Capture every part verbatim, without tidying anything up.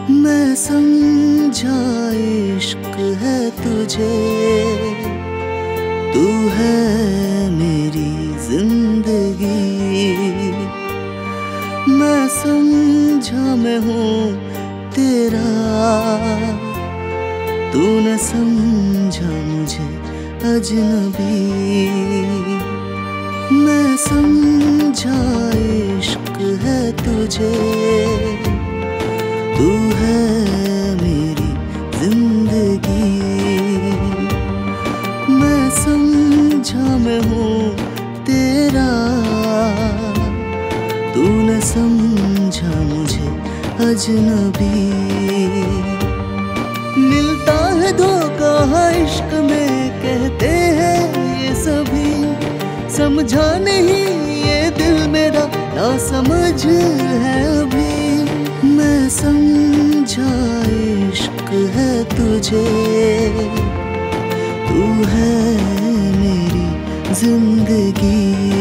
मैं समझा इश्क है तुझे, तू है मेरी जिंदगी। मैं समझा मैं हूँ तेरा, तूने समझा मुझे अजनबी। मैं समझा इश्क है तुझे, तू है मेरी जिंदगी। मैं समझा मैं हूँ तेरा, तूने समझा मुझे अजनबी। मिलता है धोखा इश्क में कहते हैं ये सभी, समझा नहीं ये दिल मेरा ना समझ है अभी। मैं समझा इश्क है तुझे, तू है मेरी जिंदगी।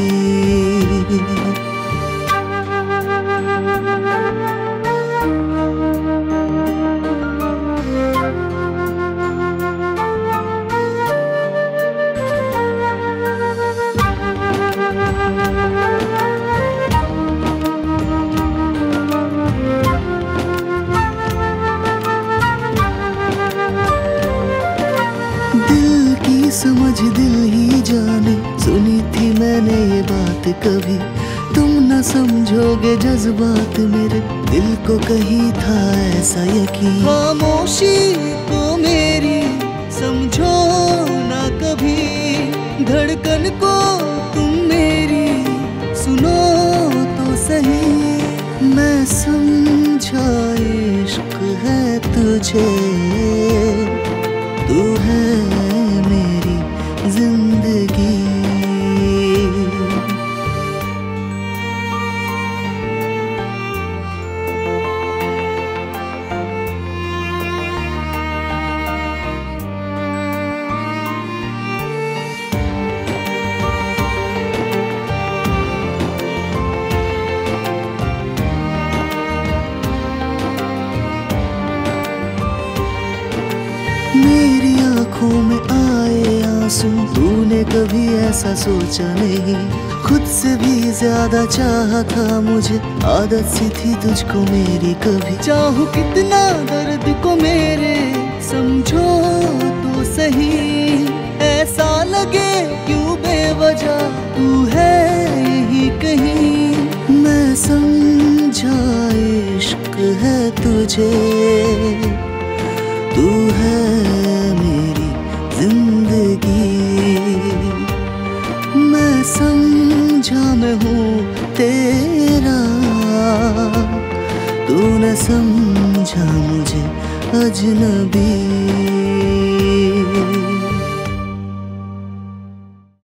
समझ दिल ही जाने, सुनी थी मैंने ये बात कभी। तुम न समझोगे जज्बात मेरे, दिल को कहीं था ऐसा यकीन। खामोशी को मेरी समझो ना कभी, धड़कन को तुम मेरी सुनो तो सही। मैं समझा इश्क है तुझे, तू है मेरी जिंदगी। मेरी आँखों में आए आंसू, तूने कभी ऐसा सोचा नहीं। खुद से भी ज्यादा चाहा था मुझे, आदत सी थी तुझको मेरी। कभी चाहूं कितना दर्द को मेरे, समझो तो सही। ऐसा लगे क्यों बेवजह तू है यही कहीं। मैं समझा इश्क है तुझे, तू है मेरी जिंदगी। मैं समझा मैं हूँ तेरा, तूने समझा मुझे अजनबी।